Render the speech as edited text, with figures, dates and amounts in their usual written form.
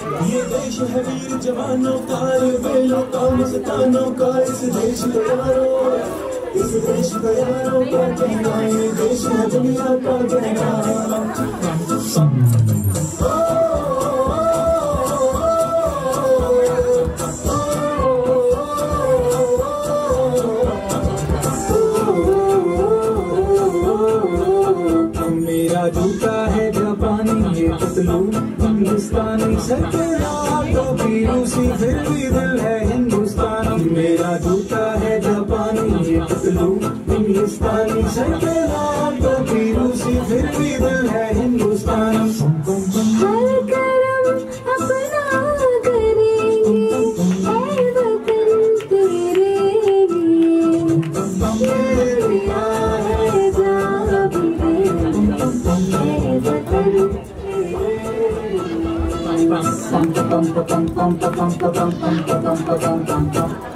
ये देश है वीर जवानों का, बेलों का मस्तानों का, इस देश का यारों, इस देश का यारों का कहना, ये देश है दुनिया का कहना। मेरा जूता है जापानी, ये पतलून हिंदुस्तानी, सर तो भी रूसी फिर भी दिल है हिंदुस्तानी। मेरा जूता है जापानी, ये पतलून हिंदुस्तानी, सर तो भी रूसी फिर भी दिल है हिंदुस्तानी। हर करम अपना करेंगे, ऐ वतन तेरे लिए, दिया है जान भी देंगे, ऐ वतन।